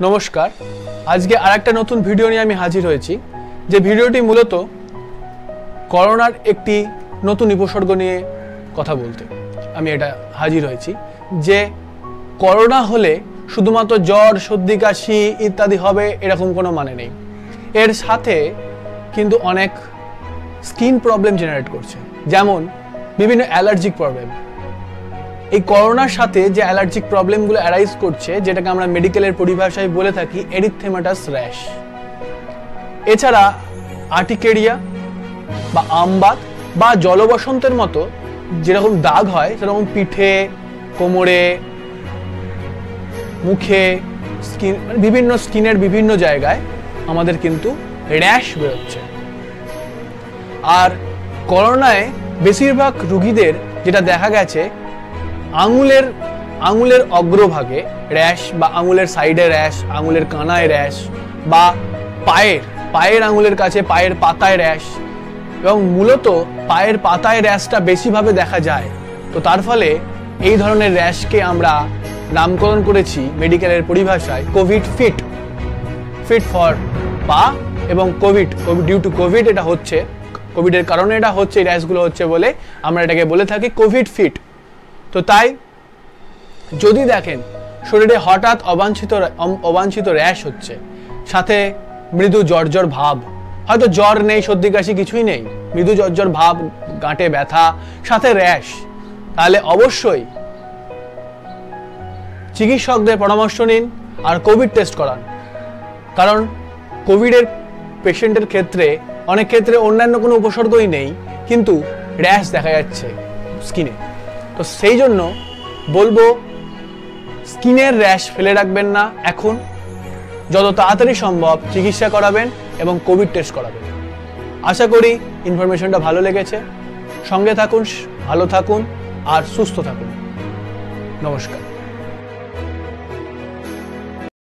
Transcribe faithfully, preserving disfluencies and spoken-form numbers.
নমস্কার, আজকে আরেকটা নতুন ভিডিও নিয়ে আমি হাজির হয়েছি। যে ভিডিওটি মূলত করোনার একটি নতুন উপসর্গ নিয়ে কথা বলতে আমি এটা হাজির হয়েছি। যে করোনা হলে শুধুমাত্র জ্বর, সর্দি, কাশি ইত্যাদি হবে এরকম কোনো মানে নেই। এর সাথে কিন্তু অনেক স্কিন প্রবলেম জেনারেট করছে, যেমন বিভিন্ন অ্যালার্জিক প্রবলেম। এই করোনার সাথে যে অ্যালার্জিক প্রবলেমগুলো অ্যারাইজ করছে, যেটাকে আমরা মেডিকেলের পরিভাষায় বলে থাকি এরিথেমাটাস র্যাশ। এছাড়া আর্টিকেরিয়া বা আমবাত বা জলবসন্তের মতো যেরকম দাগ হয়, সেরকম পিঠে, কোমরে, মুখে, স্কিন, বিভিন্ন স্কিনের বিভিন্ন জায়গায় আমাদের কিন্তু র্যাশ বেরোচ্ছে। আর করোনায় বেশিরভাগ রোগীদের যেটা দেখা গেছে, আঙুলের আঙুলের অগ্রভাগে র্যাশ বা আঙুলের সাইডে র্যাশ, আঙুলের কানায় র্যাশ বা পায়ের পায়ের আঙুলের কাছে পায়ের পাতায় র্যাশ, এবং মূলত পায়ের পাতায় র্যাশটা বেশিভাবে দেখা যায়। তো তার ফলে এই ধরনের র্যাশকে আমরা নামকরণ করেছি মেডিকেলের পরিভাষায় কোভিড ফিট। ফিট ফর পা এবং COVID COVID due to COVID এটা হচ্ছে, কোভিডের কারণে এটা হচ্ছে, এই র্যাশগুলো হচ্ছে বলে আমরা এটাকে বলে থাকি কোভিড ফিট। তো তাই যদি দেখেন শরীরে হঠাৎ অবাঞ্ছিত অবাঞ্ছিত র্যাশ হচ্ছে, সাথে মৃদু জ্বর জ্বর ভাব, হয়তো জ্বর নেই, সর্দি কাশি কিছুই নেই, মৃদু জ্বর জ্বর ভাব, গাঁটে ব্যথা, সাথে র্যাশ, তাহলে অবশ্যই চিকিৎসকদের পরামর্শ নিন আর কোভিড টেস্ট করান। কারণ কোভিডের পেশেন্টের ক্ষেত্রে অনেক ক্ষেত্রে অন্যান্য কোনো উপসর্গই নেই, কিন্তু র্যাশ দেখা যাচ্ছে স্কিনে। তো সেই জন্য বলবো, স্কিনের র্যাশ ফেলে রাখবেন না, এখন যত তাড়াতাড়ি সম্ভব চিকিৎসা করাবেন এবং কোভিড টেস্ট করাবেন। আশা করি ইনফরমেশনটা ভালো লেগেছে। সঙ্গে থাকুন, ভালো থাকুন আর সুস্থ থাকুন। নমস্কার।